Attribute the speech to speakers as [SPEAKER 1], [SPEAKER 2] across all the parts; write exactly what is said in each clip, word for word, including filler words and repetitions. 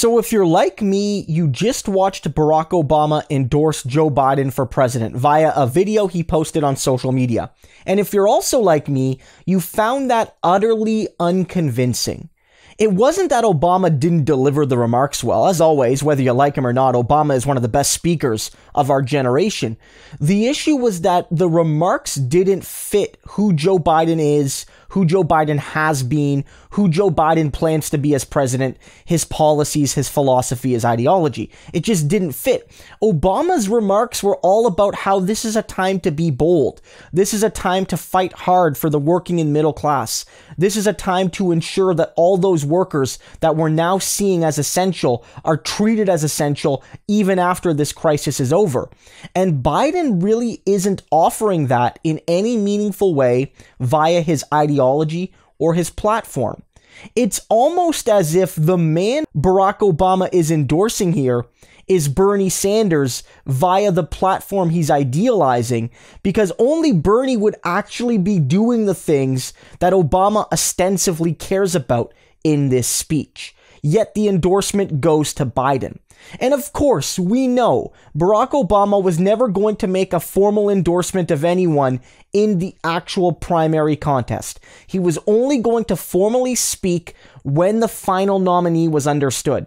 [SPEAKER 1] So if you're like me, you just watched Barack Obama endorse Joe Biden for president via a video he posted on social media. And if you're also like me, you found that utterly unconvincing. It wasn't that Obama didn't deliver the remarks well. As always, whether you like him or not, Obama is one of the best speakers of our generation. The issue was that the remarks didn't fit who Joe Biden is, who Joe Biden has been, who Joe Biden plans to be as president, his policies, his philosophy, his ideology. It just didn't fit. Obama's remarks were all about how this is a time to be bold. This is a time to fight hard for the working and middle class. This is a time to ensure that all those workers that we're now seeing as essential are treated as essential even after this crisis is over. And Biden really isn't offering that in any meaningful way via his ideology or his platform. It's almost as if the man Barack Obama is endorsing here is Bernie Sanders via the platform he's idealizing, because only Bernie would actually be doing the things that Obama ostensibly cares about in this speech. Yet the endorsement goes to Biden. And of course, we know Barack Obama was never going to make a formal endorsement of anyone in the actual primary contest. He was only going to formally speak when the final nominee was understood.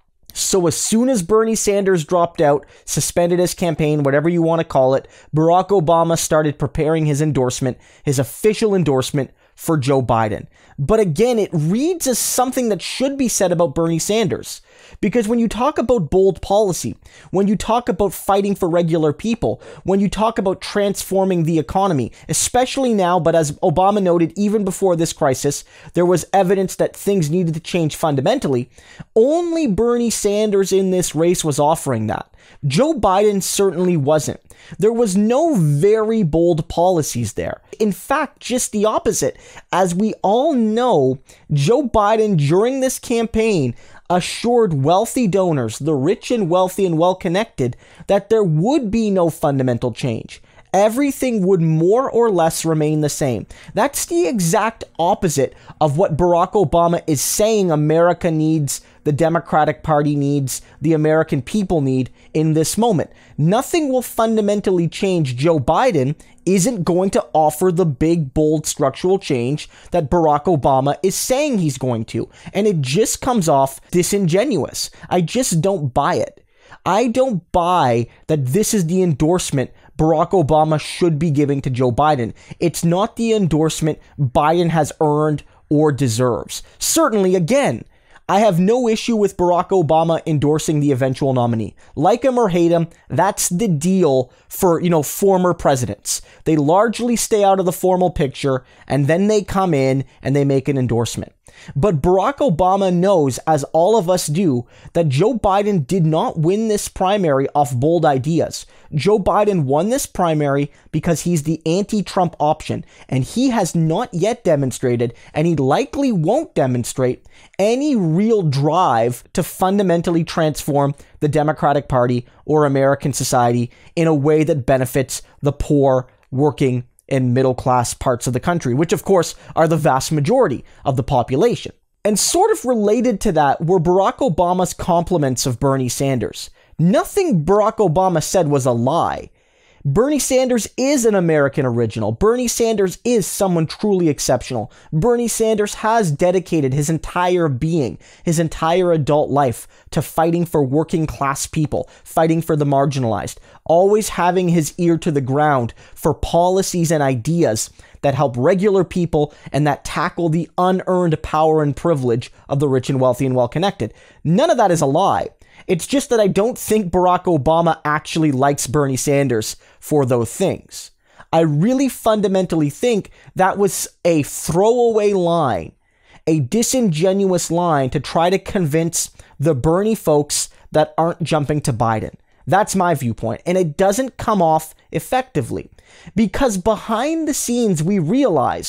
[SPEAKER 1] So as soon as Bernie Sanders dropped out, suspended his campaign, whatever you want to call it, Barack Obama started preparing his endorsement, his official endorsement for Joe Biden. But again, it reads as something that should be said about Bernie Sanders. Because when you talk about bold policy, when you talk about fighting for regular people, when you talk about transforming the economy, especially now, but as Obama noted, even before this crisis, there was evidence that things needed to change fundamentally. Only Bernie Sanders in this race was offering that. Joe Biden certainly wasn't. There was no very bold policies there. In fact, just the opposite. As we all know, Joe Biden during this campaign assured wealthy donors, the rich and wealthy and well-connected, that there would be no fundamental change. Everything would more or less remain the same. That's the exact opposite of what Barack Obama is saying America needs, the Democratic Party needs, the American people need in this moment. Nothing will fundamentally change. Joe Biden isn't going to offer the big, bold structural change that Barack Obama is saying he's going to. And it just comes off disingenuous. I just don't buy it. I don't buy that this is the endorsement Barack Obama should be giving to Joe Biden. It's not the endorsement Biden has earned or deserves. Certainly, again, I have no issue with Barack Obama endorsing the eventual nominee. Like him or hate him, that's the deal for, you know, former presidents. They largely stay out of the formal picture, and then they come in and they make an endorsement. But Barack Obama knows, as all of us do, that Joe Biden did not win this primary off bold ideas. Joe Biden won this primary because he's the anti-Trump option, and he has not yet demonstrated, and he likely won't demonstrate, any real drive to fundamentally transform the Democratic Party or American society in a way that benefits the poor, working, and middle-class parts of the country, which of course are the vast majority of the population. And sort of related to that were Barack Obama's compliments of Bernie Sanders. Nothing Barack Obama said was a lie. Bernie Sanders is an American original. Bernie Sanders is someone truly exceptional. Bernie Sanders has dedicated his entire being, his entire adult life to fighting for working class people, fighting for the marginalized, always having his ear to the ground for policies and ideas that help regular people and that tackle the unearned power and privilege of the rich and wealthy and well-connected. None of that is a lie. It's just that I don't think Barack Obama actually likes Bernie Sanders for those things. I really fundamentally think that was a throwaway line, a disingenuous line to try to convince the Bernie folks that aren't jumping to Biden. That's my viewpoint, and it doesn't come off effectively. Because behind the scenes, we realize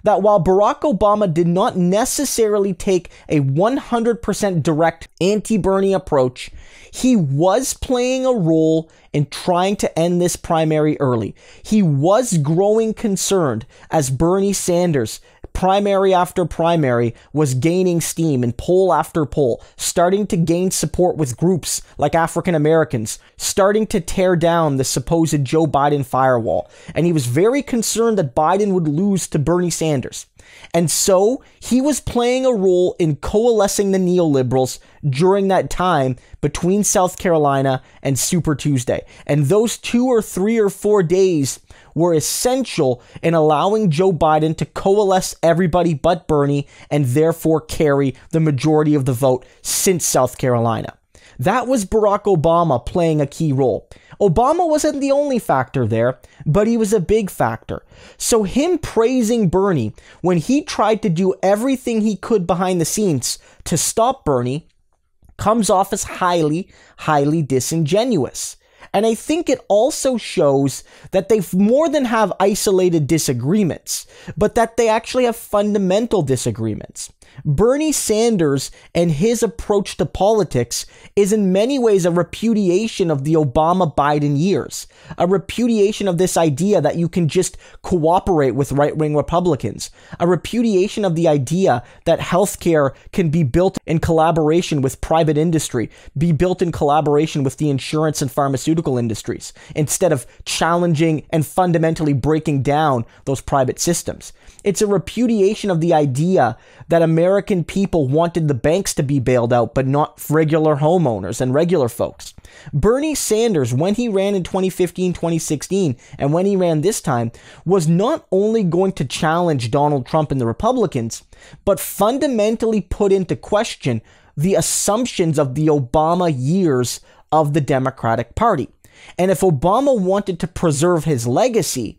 [SPEAKER 1] that while Barack Obama did not necessarily take a one hundred percent direct anti-Bernie approach, he was playing a role in trying to end this primary early. He was growing concerned as Bernie Sanders, primary after primary, was gaining steam in poll after poll, starting to gain support with groups like African Americans, starting to tear down the supposed Joe Biden firewall. And he was very concerned that Biden would lose to Bernie Sanders. And so he was playing a role in coalescing the neoliberals during that time between South Carolina and Super Tuesday. And those two or three or four days were essential in allowing Joe Biden to coalesce everybody but Bernie and therefore carry the majority of the vote since South Carolina. That was Barack Obama playing a key role. Obama wasn't the only factor there, but he was a big factor. So him praising Bernie when he tried to do everything he could behind the scenes to stop Bernie comes off as highly, highly disingenuous. And I think it also shows that they more than have isolated disagreements, but that they actually have fundamental disagreements. Bernie Sanders and his approach to politics is in many ways a repudiation of the Obama-Biden years, a repudiation of this idea that you can just cooperate with right-wing Republicans, a repudiation of the idea that healthcare can be built in collaboration with private industry, be built in collaboration with the insurance and pharmaceutical industries, instead of challenging and fundamentally breaking down those private systems. It's a repudiation of the idea that American people wanted the banks to be bailed out, but not regular homeowners and regular folks. Bernie Sanders, when he ran in twenty fifteen, twenty sixteen, and when he ran this time, was not only going to challenge Donald Trump and the Republicans, but fundamentally put into question the assumptions of the Obama years of the Democratic Party. And if Obama wanted to preserve his legacy,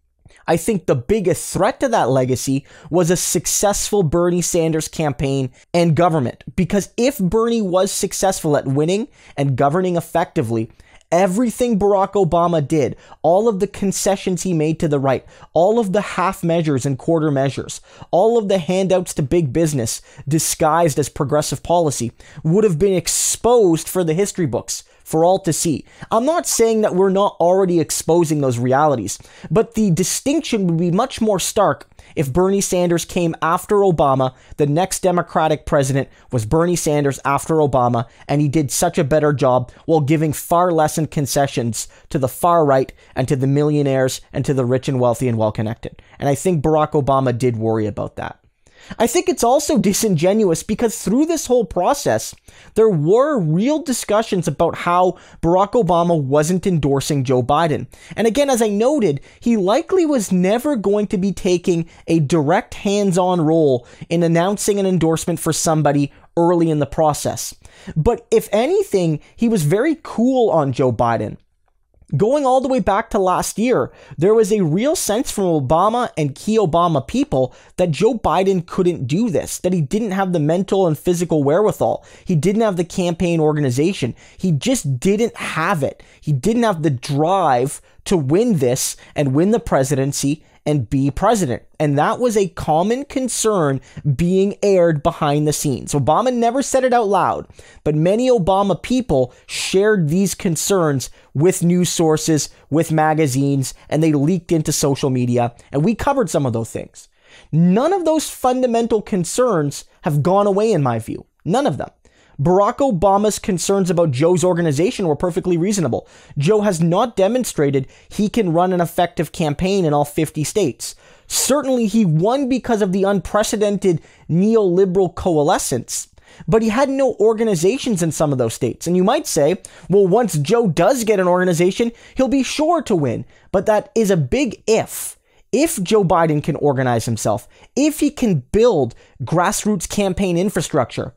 [SPEAKER 1] I think the biggest threat to that legacy was a successful Bernie Sanders campaign and government. Because if Bernie was successful at winning and governing effectively, everything Barack Obama did, all of the concessions he made to the right, all of the half measures and quarter measures, all of the handouts to big business disguised as progressive policy would have been exposed for the history books for all to see. I'm not saying that we're not already exposing those realities, but the distinction would be much more stark if Bernie Sanders came after Obama. The next Democratic president was Bernie Sanders after Obama, and he did such a better job while giving far less in concessions to the far right and to the millionaires and to the rich and wealthy and well-connected. And I think Barack Obama did worry about that. I think it's also disingenuous because through this whole process, there were real discussions about how Barack Obama wasn't endorsing Joe Biden. And again, as I noted, he likely was never going to be taking a direct hands-on role in announcing an endorsement for somebody early in the process. But if anything, he was very cool on Joe Biden. Going all the way back to last year, there was a real sense from Obama and key Obama people that Joe Biden couldn't do this, that he didn't have the mental and physical wherewithal. He didn't have the campaign organization. He just didn't have it. He didn't have the drive to win this and win the presidency and be president. And that was a common concern being aired behind the scenes. Obama never said it out loud, but many Obama people shared these concerns with news sources, with magazines, and they leaked into social media, and we covered some of those things. None of those fundamental concerns have gone away in my view. None of them. Barack Obama's concerns about Joe's organization were perfectly reasonable. Joe has not demonstrated he can run an effective campaign in all fifty states. Certainly he won because of the unprecedented neoliberal coalescence, but he had no organizations in some of those states. And you might say, well, once Joe does get an organization, he'll be sure to win. But that is a big if. If Joe Biden can organize himself, if he can build grassroots campaign infrastructure,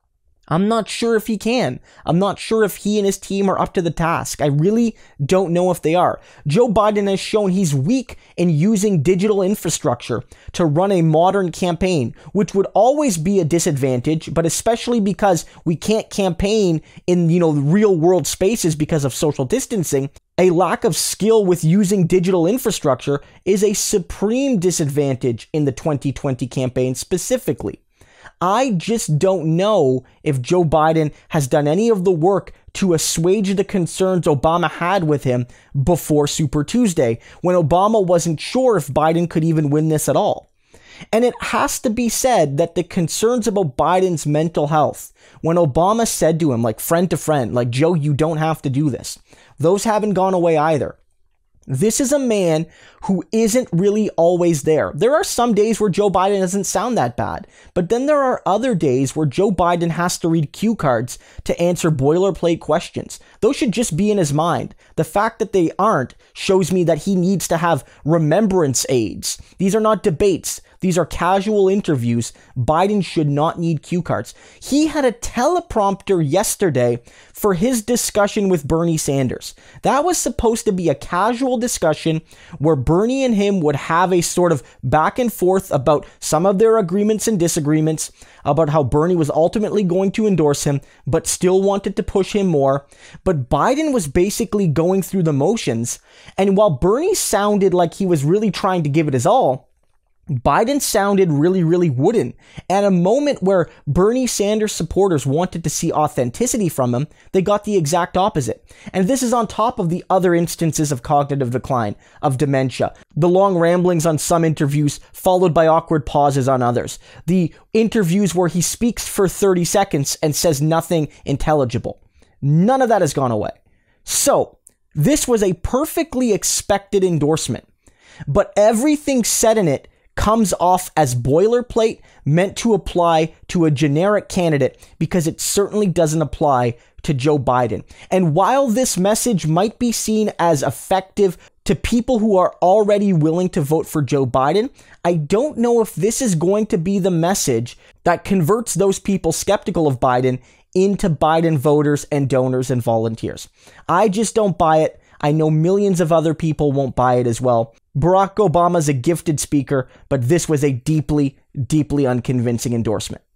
[SPEAKER 1] I'm not sure if he can. I'm not sure if he and his team are up to the task. I really don't know if they are. Joe Biden has shown he's weak in using digital infrastructure to run a modern campaign, which would always be a disadvantage, but especially because we can't campaign in, you know, real world spaces because of social distancing. A lack of skill with using digital infrastructure is a supreme disadvantage in the twenty twenty campaign specifically. I just don't know if Joe Biden has done any of the work to assuage the concerns Obama had with him before Super Tuesday, when Obama wasn't sure if Biden could even win this at all. And it has to be said that the concerns about Biden's mental health, when Obama said to him, like friend to friend, like, Joe, you don't have to do this, those haven't gone away either. This is a man who isn't really always there. There are some days where Joe Biden doesn't sound that bad, but then there are other days where Joe Biden has to read cue cards to answer boilerplate questions. Those should just be in his mind. The fact that they aren't shows me that he needs to have remembrance aids. These are not debates. These are casual interviews. Biden should not need cue cards. He had a teleprompter yesterday for his discussion with Bernie Sanders. That was supposed to be a casual discussion where Bernie and him would have a sort of back and forth about some of their agreements and disagreements, about how Bernie was ultimately going to endorse him, but still wanted to push him more. But Biden was basically going through the motions. And while Bernie sounded like he was really trying to give it his all, Biden sounded really, really wooden. At a moment where Bernie Sanders supporters wanted to see authenticity from him, they got the exact opposite. And this is on top of the other instances of cognitive decline, of dementia, the long ramblings on some interviews followed by awkward pauses on others, the interviews where he speaks for thirty seconds and says nothing intelligible. None of that has gone away. So, this was a perfectly expected endorsement, but everything said in it comes off as boilerplate meant to apply to a generic candidate, because it certainly doesn't apply to Joe Biden. And while this message might be seen as effective to people who are already willing to vote for Joe Biden, I don't know if this is going to be the message that converts those people skeptical of Biden into Biden voters and donors and volunteers. I just don't buy it. I know millions of other people won't buy it as well. Barack Obama's a gifted speaker, but this was a deeply, deeply unconvincing endorsement.